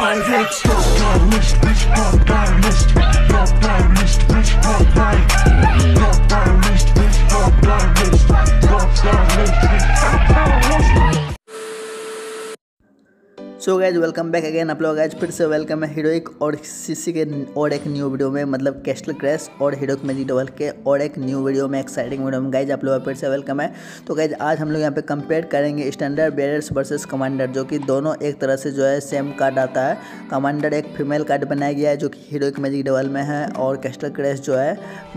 pirates. Top down list, bitch, top down list. Top down list, bitch, top down. Top down list, bitch, top down list. Top down list, bitch, top down list. So guys welcome back again. आप लोग guys फिर से welcome है heroic और CC के और एक new video में, मतलब कैस्टल क्रैश और हीरोइक मैजिक डबल के और एक न्यू वीडियो में, एक्साइटिंग वीडियो में गाइज आप लोग फिर से वेलकम है। तो गाइज आज हम लोग यहाँ पे कंपेयर करेंगे स्टैंडर्ड बेयरर्स वर्सेस कमांडर, जो कि दोनों एक तरह से जो है सेम कार्ड आता है। कमांडर एक फीमेल कार्ड बनाया गया है जो कि हीरोइक मैजिक डबल में है, और कैस्टल क्रैश जो है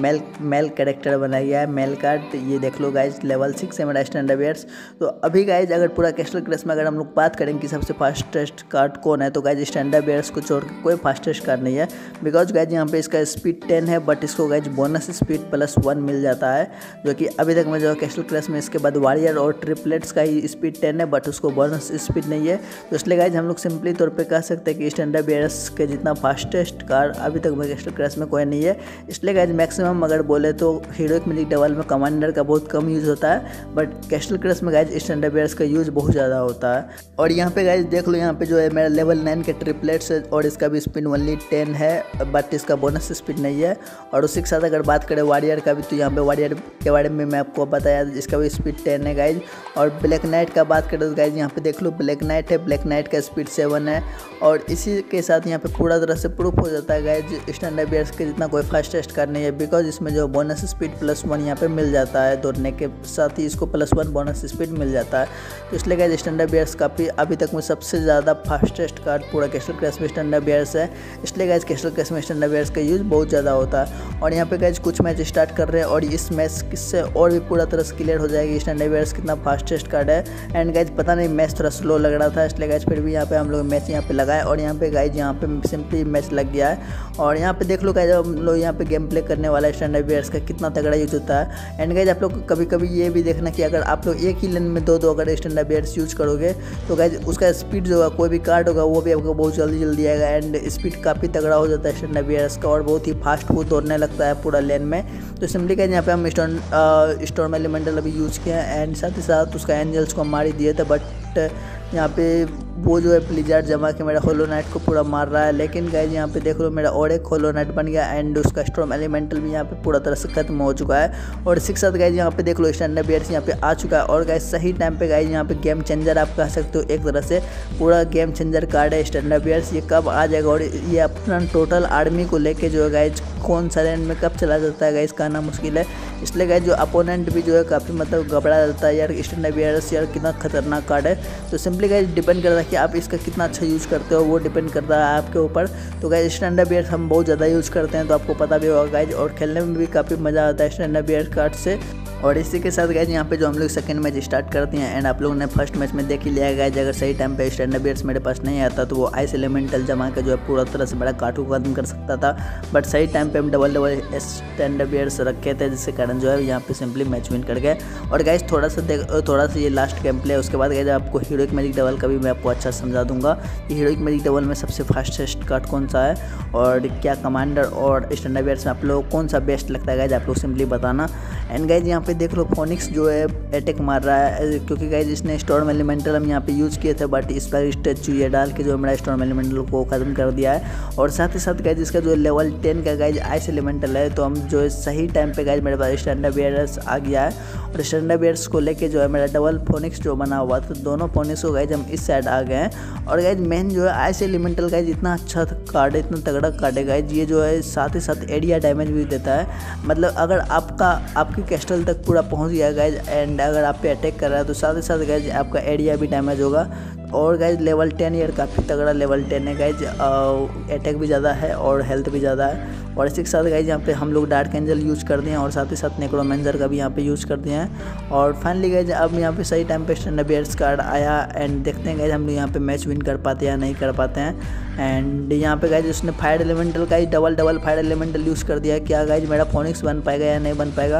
मेल कैरेक्टर बनाया गया है, मेल कार्ड। ये देख लो गाइज लेवल 6 है मेरा स्टैंडर्ड बेयर्स। तो अभी गाइज अगर पूरा कैस्टल क्रैश में अगर हम लोग बात करें कि सबसे फास्ट कार्ड कौन है, तो गाइज स्टैंडर्ड बेयर्स को छोड़ के कोई फास्टेस्ट कार्ड नहीं है। बिकॉज गाइज यहाँ पे इसका स्पीड 10 है, बट इसको गाइज बोनस स्पीड +1 मिल जाता है, जो कि अभी तक में जो कैस्टल क्रैश में इसके बाद वॉरियर और ट्रिपलेट्स का ही स्पीड 10 है, बट उसको बोनस स्पीड नहीं है। तो इसलिए गाइज हम लोग सिंपली तौर पे कह सकते हैं कि स्टैंडर्ड बेयर्स के जितना फास्टेस्ट कार्ड अभी तक में कैस्टल क्रैश में कोई नहीं है। इसलिए गाइज मैक्सिमम अगर बोले तो हीरोइक मैजिक डबल में कमांडर का बहुत कम यूज़ होता है, बट कैस्टल क्रैश में गाइज स्टैंडर्ड बेयर्स का यूज़ बहुत ज़्यादा होता है। और यहाँ पे गाइज देख लो, यहाँ पे जो है मेरा लेवल 9 के ट्रिपलेट्स है और इसका भी स्पीड ओनली 10 है, बट इसका बोनस स्पीड नहीं है। और उसी के साथ अगर बात करें वॉरियर का भी, तो यहाँ पे वॉरियर के बारे में मैं आपको बताया, इसका भी स्पीड 10 है गाइज। और ब्लैक नाइट का बात करें तो गाइज यहाँ पे देख लो ब्लैक नाइट है, ब्लैक नाइट का स्पीड 7 है। और इसी के साथ यहाँ पे पूरा तरह से प्रूफ हो जाता है गाइज स्टैंडर्ड बेयर्स के जितना कोई फास्टेस्ट कार्ड नहीं है, बिकॉज इसमें जो बोनस स्पीड +1 यहाँ पे मिल जाता है, दौड़ने के साथ ही इसको +1 बोनस स्पीड मिल जाता है। तो इसलिए गाइज स्टैंडर्ड बेयर्स काफ़ी अभी तक में सबसे ज़्यादा फास्टेस्ट कार्ड पूरा कैस्टल क्रैश में स्टैंडर्ड बेयर्स है। इसलिए गाइज कैस्टल क्रैश में स्टैंडर्ड बेयर्स का यूज़ बहुत ज़्यादा होता है। और यहाँ पे गाइज कुछ मैच स्टार्ट कर रहे हैं, और इस मैच किससे और भी पूरा तरह से क्लियर हो जाएगी स्टैंडर्ड बेयर्स कितना फास्टेस्ट कार्ड है। एंड गाइज पता नहीं मैच थोड़ा स्लो लग रहा था, इसलिए गाइज फिर भी यहाँ पे हम लोग मैच यहाँ पे लगाए, और यहाँ पे गाइज यहाँ पे सिंपली मैच लग गया है। और यहाँ पे देख लो गाइज हम लोग यहाँ पे गेम प्ले करने वाला स्टैंडर्ड बेयर्स का कितना तगड़ा यूज होता है। एंड गाइज आप लोग कभी कभी ये भी देखना कि अगर आप लोग एक ही लेन में दो अगर स्टैंडर्ड बेयर्स यूज करोगे, तो गाइज उसका स्पीड जो है कोई भी कार्ड होगा वो भी आपको बहुत जल्दी आएगा, एंड स्पीड काफ़ी तगड़ा हो जाता है स्टैंडर्ड बेयर्स का, और बहुत ही फास्ट वो दौड़ने लगता है पूरा लेन में। तो सिंपली गाइज यहाँ पे हम स्टॉर्म एलिमेंटल अभी यूज़ किया है, एंड साथ ही साथ उसका एंजल्स को मार ही दिए थे, बट यहाँ पे वो जो है ब्लिजार्ड जमा के मेरा होलो नाइट को पूरा मार रहा है। लेकिन गाइज यहाँ पे देख लो मेरा और एक होलो नाइट बन गया, एंड उसका स्टॉर्म एलिमेंटल भी यहाँ पे पूरा तरह से खत्म हो चुका है। और इसी के साथ गाइज यहाँ पे देख लो स्टैंडर्ड बेयर्स यहाँ पे आ चुका है, और गाइज सही टाइम पे गाइज यहाँ पे गेम चेंजर आप कह सकते हो, एक तरह से पूरा गेम चेंजर कार्ड है स्टैंडर्ड बेयर्स। ये कब आ जाएगा और ये अपना टोटल आर्मी को लेके जो है गाइज कौन सा लेन में कब चला जाता है गाइज कहना मुश्किल है। इसलिए गाइज जो अपोनेंट भी जो है काफ़ी मतलब घबरा जाता है, यार स्टैंडर्ड बेयर्स यार कितना खतरनाक कार्ड है। तो सिंपली गाइज डिपेंड करता है कि आप इसका कितना अच्छा यूज़ करते हो, वो डिपेंड करता है आपके ऊपर। तो गाइज स्टैंडर्ड बेयर्स हम बहुत ज़्यादा यूज़ करते हैं, तो आपको पता भी होगा गाइज, और खेलने में भी काफ़ी मज़ा आता है स्टैंडर्ड बेयर कार्ड से। और इसी के साथ गाइज यहाँ पे जो हम लोग सेकंड मैच स्टार्ट करते हैं, एंड आप लोगों ने फर्स्ट मैच में देख ही लिया गाइज, अगर सही टाइम पे स्टैंडर्ड बेयर्स मेरे पास नहीं आता तो वो आइस एलिमेंटल जमा के जो है पूरा तरह से बड़ा कार्ड को खत्म कर सकता था, बट सही टाइम पे हम डबल स्टैंडर्ड बेयर्स रखे थे, जिसके कारण जो है यहाँ पे सिंपली मैच विन कर गए। और गाइज थोड़ा सा ये लास्ट गेम प्ले, उसके बाद गाइज आपको हीरोइक मैजिक डबल का भी मैं आपको अच्छा समझा दूंगा कि हीरोइक मैजिक डबल में सबसे फास्टेस्ट कार्ड कौन सा है, और क्या कमांडर और स्टैंडर्ड बेयर्स में आप लोग कौन सा बेस्ट लगता है गाइज आप लोग सिंपली बताना। एंड गाइज यहाँ पे देख लो फोनिक्स जो है अटैक मार रहा है, क्योंकि गाइज इसने स्टॉर्म एलिमेंटल हम यहाँ पे यूज़ किए थे, बट इस पर स्टैचू ये डाल के जो मेरा स्टॉर्म एलिमेंटल को खत्म कर दिया है। और साथ ही साथ गाइज इसका जो लेवल 10 का गाइज आइस एलिमेंटल है, तो हम जो है सही टाइम पे गाइज मेरे पास स्टैंडर्ड बेयर्स आ गया है, और स्टैंडर्ड बेयर्स को लेके जो है मेरा डबल फोनिक्स जो बना हुआ था, दोनों फोनिक्स को गाइज हम इस साइड आ गए हैं। और गाइज मेन जो है आइस एलिमेंटल गाइज इतना अच्छा कार्ड है, इतना तगड़ा कार्ड है गाइज, ये जो है साथ ही साथ एरिया डैमेज भी देता है। मतलब अगर आपकी कैस्टल तक पूरा पहुँच गया गाइज, एंड अगर आप पे अटैक कर रहा है, तो साथ ही साथ गाइज आपका एरिया भी डैमेज होगा। और गाइज लेवल 10 यार काफ़ी तगड़ा लेवल 10 है गाइज, अटैक भी ज़्यादा है और हेल्थ भी ज़्यादा है। और इसी के साथ गाइज यहाँ पे हम लोग डार्क एंजल यूज़ कर दिए हैं, और साथ ही साथ नेक्रोमेंजर का भी यहाँ पे यूज़ कर दिए हैं। और फाइनली गाइज अब यहाँ पे सही टाइम पे स्टैंडर्ड बेयर्स कार्ड आया, एंड देखते हैं गाइज हम लोग यहाँ पे मैच विन कर पाते हैं या नहीं कर पाते हैं। एंड यहाँ पे गाइज उसने फायर एलिमेंटल का ही डबल फायर एलिमेंटल यूज़ कर दिया है, क्या गाइज मेरा फोनिक्स बन पाएगा या नहीं बन पाएगा।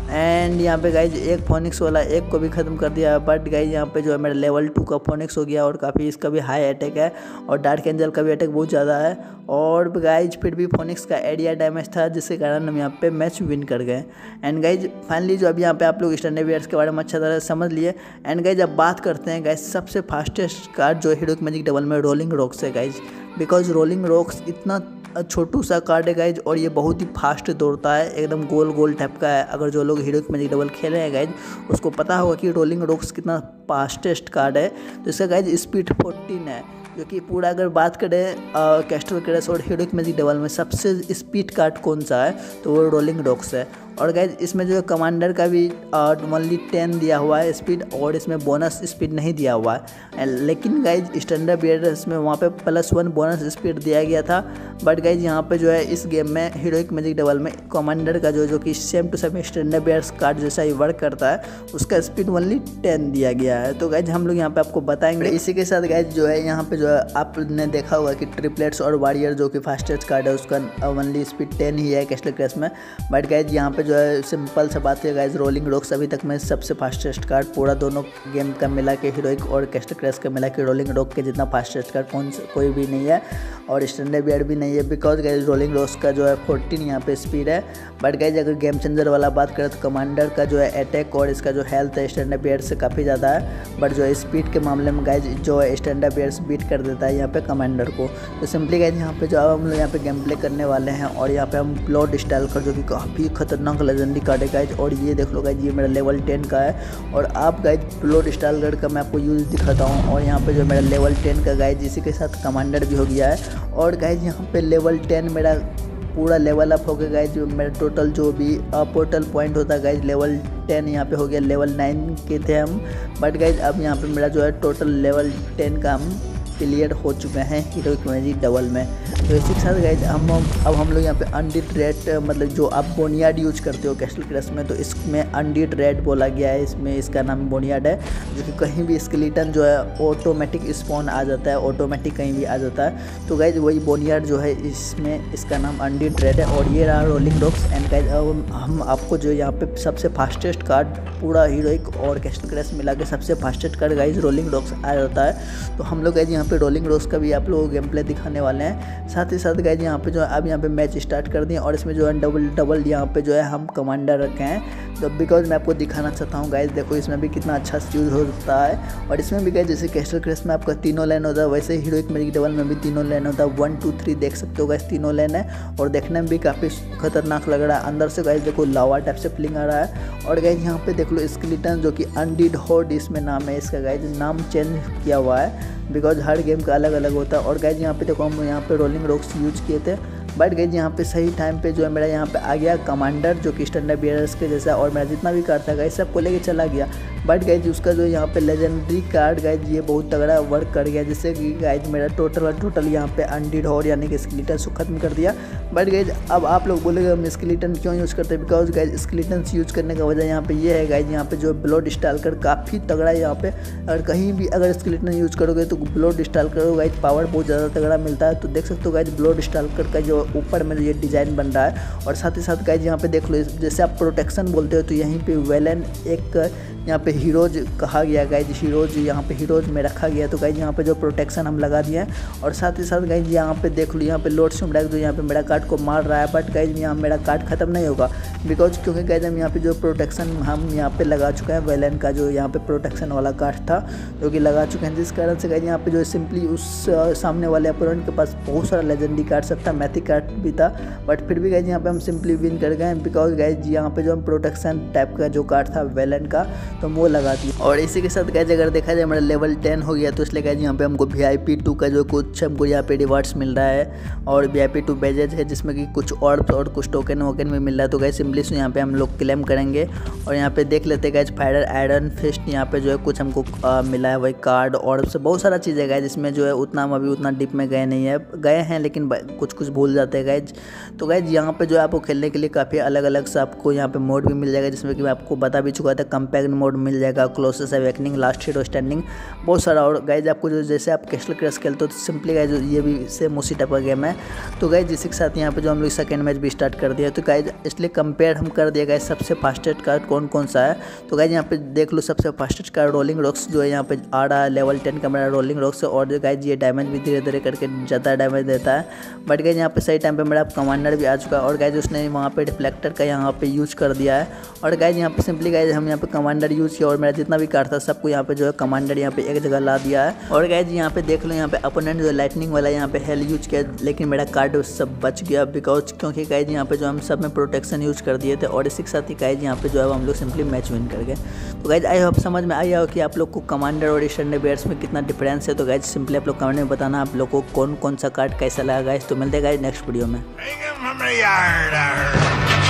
एंड यहाँ पे गाइज एक फोनिक्स वाला एक को भी ख़त्म कर दिया, बट गाइज यहाँ पे जो है मेरा लेवल 2 का फोनिक्स हो गया और काफ़ी इसका भी हाई अटैक है और डार्क एंजल का भी अटैक बहुत ज़्यादा है। और गाइज फिर भी फोनिक्स का एरिया डैमेज था जिसके कारण हम यहाँ पे मैच विन कर गए। एंड गाइज फाइनली जो अभी यहाँ पे आप लोग स्टैंडर्ड बियर्स के बारे में अच्छा तरह समझ लिए। एंड गाइज अब बात करते हैं गाइज सबसे फास्टेस्ट कार्ड जो हीरोइक मैजिक डबल में रोलिंग रॉक्स है गाइज, बिकॉज रोलिंग रॉक्स इतना छोटू सा कार्ड है गाइज और ये बहुत ही फास्ट दौड़ता है, एकदम गोल गोल टाइप का है। अगर जो लोग हीरोइक मैजिक डबल खेले हैं गाइज उसको पता होगा कि रोलिंग रॉक्स कितना फास्टेस्ट कार्ड है। तो इसका गाइज स्पीड 14 है, जो कि पूरा अगर बात करें कैस्टल क्रैश और हीरोइक मैजिक डबल में सबसे स्पीड कार्ड कौन सा है तो वो रोलिंग रॉक्स है। और गाइज इसमें जो है कमांडर का भी ओनली 10 दिया हुआ है स्पीड और इसमें बोनस स्पीड नहीं दिया हुआ है, लेकिन गाइज स्टैंडर्ड बियर्स में वहाँ पे +1 बोनस स्पीड दिया गया था। बट गाइज यहाँ पे जो है इस गेम में हीरोइक मैजिक डबल में कमांडर का जो कि same to same standard bearers card जैसा ही वर्क करता है उसका स्पीड ओनली 10 दिया गया है। तो गाइज हम लोग यहाँ पे आपको बताएंगे। इसी के साथ गाइज जो है यहाँ पे जो है आपने देखा होगा कि ट्रिपलेट्स और वॉरियर जो कि फास्टेस्ट कार्ड है उसका ओनली स्पीड 10 ही है कैस्टल क्रैश में। बट गाइज यहाँ पे जो है सिंपल सा बात है गाइज, रोलिंग रॉक्स अभी तक में सबसे फास्टेस्ट कार्ड पूरा दोनों गेम का मिला के हीरोइक और कैस्टल क्रैश का मिला के रोलिंग रॉक के जितना फास्टेस्ट कार्ड कोई भी नहीं है और स्टैंडर्ड बियर भी नहीं है, बिकॉज गाइज रोलिंग रॉक्स का जो है 14 यहाँ पे स्पीड है। बट गाइज अगर गेम चेंजर वाला बात करें तो कमांडर का जो है अटैक और इसका जो हेल्थ है स्टैंडर्ड बियर से काफ़ी ज़्यादा है। बट जो है स्पीड के मामले में गाइज जो है स्टैंडर्ड बियर बीट कर देता है यहाँ पे कमांडर को। तो सिंपली गाइज यहाँ पे जो हम लोग यहाँ पे गेम प्ले करने वाले हैं और यहाँ पे हम ब्लड स्टाइलकर जो कि काफ़ी खतरनाक लेजेंडरी कार्ड है गाइज। और ये देख लो गाइज ये मेरा लेवल 10 का है और आप गाइज ब्लड स्टाइलकर का मैं आपको यूज़ दिखाता हूँ। और यहाँ पे जो मेरा लेवल 10 का गाइज इसी के साथ कमांडर भी हो गया है और गाइज यहाँ पे लेवल 10 मेरा पूरा लेवल अप हो गया गाइज। मेरा टोटल जो भी पोर्टल पॉइंट होता है गाइज लेवल 10 यहाँ पे हो गया, लेवल 9 के थे हम। बट गाइज अब यहाँ पे मेरा जो है टोटल लेवल 10 का हम क्लियर हो चुके हैं हीरोइक मैजिक डबल में। तो इसी के साथ गाइज अब हम लोग यहाँ पे अनडिड रेड मतलब जो आप बोनियाड यूज करते हो कैस्टल क्रैश में तो इसमें अनडिड रेड बोला गया है, इसमें इसका नाम बोनियाड है, जो कि कहीं भी स्केलेटन जो है ऑटोमेटिक स्पॉन आ जाता है, ऑटोमेटिक कहीं भी आ जाता है। तो गाइज वही बोनियाड जो है इसमें इसका नाम अनडिड रेड है। और ये रहा रोलिंग रॉक्स। एंड गाइज अब हम आपको जो यहाँ पे सबसे फास्टेस्ट कार्ड पूरा हीरोइक और कैस्टल क्रैश मिला के सबसे fastest card guys rolling rocks आ जाता है। तो हम लोग गाइज यहाँ पे रोलिंग रॉक्स का भी आप लोगों को गेम प्ले दिखाने वाले हैं। साथ ही साथ गाइज यहाँ पे जो है अब यहाँ पे मैच स्टार्ट कर दिए और इसमें जो है डबल यहाँ पे जो है हम कमांडर रखे हैं। तो बिकॉज मैं आपको दिखाना चाहता हूँ गाइज, देखो इसमें भी कितना अच्छा यूज़ होता है। और इसमें भी गाइज जैसे कैस्टल क्रैश में आपका 3 लेन होता है वैसे हीरोइक मैजिक डबल में भी 3 लेन होता है। 1 2 3 देख सकते हो गाइज 3 लेन है और देखने में भी काफ़ी खतरनाक लग रहा है। अंदर से गाइज देखो लावा टाइप से फ्लिंग आ रहा है। और गाइज यहाँ पे देख लो स्केलेटन जो कि अनडिड हॉर्ड इसमें नाम है इसका गाइज, नाम चेंज किया हुआ है बिकॉज हर गेम का अलग अलग होता है। और गाइज यहाँ पे देखो हम यहाँ पे रोलिंग रॉक्स यूज किए थे। बट गाइज यहाँ पे सही टाइम पे जो है मेरा यहाँ पे आ गया कमांडर जो कि स्टैंडर्ड बियर्स के जैसा और मेरा जितना भी कार्ड था गाइज सबको लेके चला गया। बट गाइज उसका जो यहाँ पे लेजेंडरी कार्ड गाइज ये बहुत तगड़ा वर्क कर गया, जिससे कि गाइज मेरा टोटल यहाँ पे अनडिड हॉर्ड यानी कि स्केलेटन को खत्म कर दिया। बट गाइज अब आप लोग बोलेंगे हम स्केलेटन क्यों यूज़ करते हैं, बिकॉज गाइज स्केलेटन यूज़ करने का वजह यहाँ पे ये है गाइज यहाँ पे जो ब्लड स्टाइलकर काफ़ी तगड़ा है यहाँ पे। अगर कहीं भी अगर स्केलेटन यूज़ करोगे तो ब्लड स्टाइलकर गाइज पावर बहुत ज़्यादा तगड़ा मिलता है। तो देख सकते हो गाइज ब्लड स्टाइलकर का जो ऊपर में ये डिज़ाइन बन रहा है। और साथ ही साथ गाइज यहाँ पे देख लो जैसे आप प्रोटेक्शन बोलते हो तो यहीं पे वेलन एक यहाँ पे हीरोज कहा गया गाइज, हीरोज यहाँ पे हीरोज में रखा गया। तो गाइज यहाँ पे जो प्रोटेक्शन हम लगा दिए हैं। और साथ ही साथ गाइज यहाँ पे देख लो यहाँ पे लोड सुमडैक जो यहाँ पे मेरा कार्ड को मार रहा है। बट गाइज यहाँ मेरा कार्ड खत्म नहीं होगा बिकॉज क्योंकि गाइज हम यहाँ पे जो प्रोटेक्शन हम यहाँ पे लगा चुके हैं वेलन का जो यहाँ पे प्रोटेक्शन वाला कार्ड था जो कि लगा चुके हैं, जिस कारण से गाइज यहाँ पे जो सिंपली उस सामने वाले अपोनेंट के पास बहुत सारा लेजेंडरी कार्ड सब था, मैथिक कार्ड भी था। बट फिर भी गाइज यहाँ पे हम सिंपली विन कर गए बिकॉज गाइज यहाँ पे जो हम प्रोटेक्शन टाइप का जो कार्ड था वेलन का तो वो लगा दी। और इसी के साथ गाइज अगर देखा जाए मेरा लेवल 10 हो गया तो इसलिए गाइज यहाँ पे हमको VIP 2 का जो कुछ हमको यहाँ पे रिवार्ड्स मिल रहा है और VIP 2 बैजेज है जिसमें कि कुछ ऑर्ब्स और कुछ टोकन वोकन भी मिल रहा है। तो गाइज सिंपली से यहाँ पे हम लोग क्लेम करेंगे और यहाँ पे देख लेते हैं गाइज फायर आयरन फिस्ट यहाँ पे जो है कुछ हमको मिला है वही कार्ड और से बहुत सारा चीज़ है गाइज। इसमें जो है उतना हम अभी उतना डीप में गए नहीं है, गए हैं लेकिन कुछ भूल जाते हैं गाइज। तो गाइज यहाँ पे जो है आपको खेलने के लिए काफ़ी अलग अलग से आपको यहाँ पे मोड भी मिल जाएगा जिसमें कि मैं आपको बता भी चुका था, कम्पैक्ट मोड मिल मिल जाएगा, colossus awakening, last hero standing, बहुत सारा। और गाइज आपको जो जैसे आप कैस्टल क्रैश खेलते हो तो सिंपली गाइज ये भी सेम उसी टाइप का गेम है। तो गाइज इसी के साथ यहाँ पे जो हम लोग सेकंड मैच भी स्टार्ट कर दिया। तो गाइज इसलिए कंपेयर हम कर दिया गाइज सबसे फास्टेस्ट कार्ड कौन कौन सा है। तो गाइज यहाँ पे देख लो सबसे फास्टेस्ट कार्ड रोलिंग रॉक्स जो है यहाँ पे आ रहा है, लेवल 10 का मेरा रोलिंग रॉक्स। और गाइज ये डैमेज भी धीरे धीरे करके ज़्यादा डैमेज देता है। बट गाइज यहाँ पे सही टाइम पे मेरा कमांडर भी आ चुका है और गाइज उसने वहाँ पे रिफ्लेक्टर का यहाँ पे यूज कर दिया है। और गाइज यहाँ पे सिंपली गाइज हम यहाँ पे कमांडर यूज किया और मेरा जितना भी कार्ड था सबको यहाँ पे जो है कमांडर यहाँ पे एक जगह ला दिया है। और गाइज यहाँ पे देख लो यहाँ पे अपोनेंट जो लाइटनिंग वाला यहाँ पे हेल यूज किया, लेकिन मेरा कार्ड सब बच गया बिकॉज क्योंकि गाइज यहाँ पे जो हम सब में प्रोटेक्शन यूज कर दिए थे। और इसी के साथ ही गाइज यहाँ पे जो है हम लोग सिंपली मैच विन कर गए। तो गाइज आई होप समझ में आया हो कि आप लोग को कमांडर और स्टैंडर्ड बेयर्स में कितना डिफरेंस है। तो गाइज सिंपली आप लोग कमेंट में बताना आप लोग को कौन कौन सा कार्ड कैसा लगा गाइज। तो मिलते हैं गाइज नेक्स्ट वीडियो में।